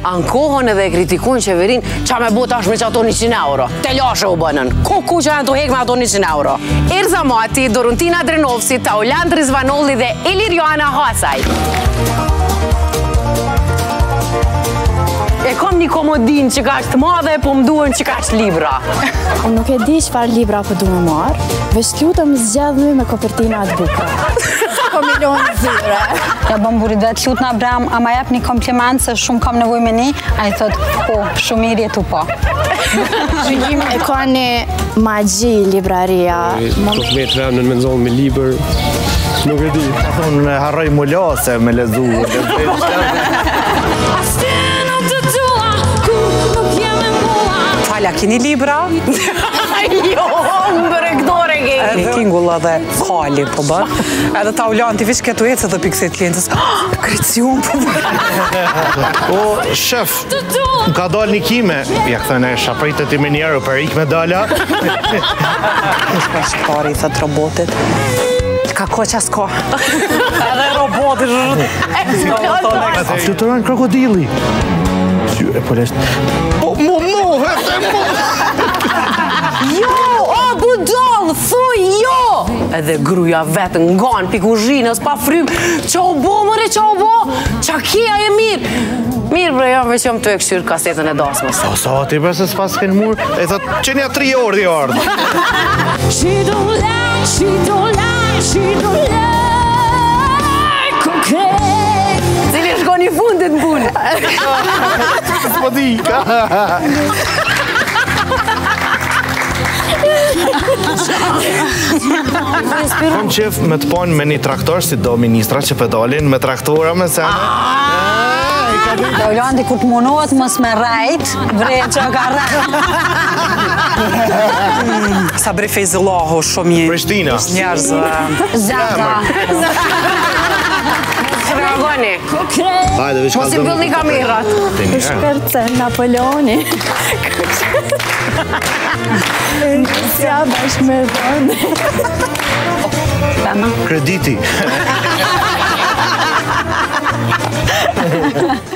ankohën edhe e kritikun qeverin qa me bota është me që ato 100 euro. Te lashe u bënën. Ku që janë të hek me ato 100 euro. Erza Mati, Doruntina Drenovsi, Tauland Rizvanolli dhe Iliriana Hasaj. E kom një komodin që ka është madhe, po më duen që ka është libra. Unë nuk e di çfarë libra po du me marë, veç lutëm zgjedhni me kopertina atë bukra. Po milion zyre. Ja bëm burit vetë lut në Abraham, ama jep një kompliment se shumë kam nevoj me një, a i thot, po, shumë mirë jetu po. E ka një magji libraria. Po flet vendën me nzonë me liber, nuk e di. Unë harroj mullose me lezu. Falja, kini libra? Jo, më bërëgdore ke. Edhe Kingulla dhe Kali po bë. Edhe Tauland ti vish këtu ecë dhe pikësit klientës. Kreciun po bë. O, shef, më ka dalë një kime. Ja këthën e shapritet i me njerë, për ik me dala. Shkari i thët robotit. Ka ko që s'ko. Edhe robotit. A fluturon krokodili. E po lesht. Po, Jo, o budol, thuj jo! Edhe gruja vetë ngan pi kuzhinës pa frym. Qa u bo, mëre, qa u bo? Qa kia e mirë? Mirë, bre, jam veç jam të e këshyrë kasetën e dasmës. Sa ti bre se s'pas kënë murë, e thot, që nja 3 orë di ardhë. She don't lie, she don't lie, she don't lie, cocaine. Cili shko një fundit në punë. S'po di. Kom qef me të pojnë me një traktor si do ministra që pedalin me traktora me sene. Taulandi kur të munohet mos me rajt, vrej që ka rajt. Sabri Fejzillahu shumë një... Prishtina. Njerëz... Zaka. Reagoni. Hajde, vish ka Mos i bëllni kamerat. Shkërce Napoleoni. Sja bashkë me dhënë. Krediti.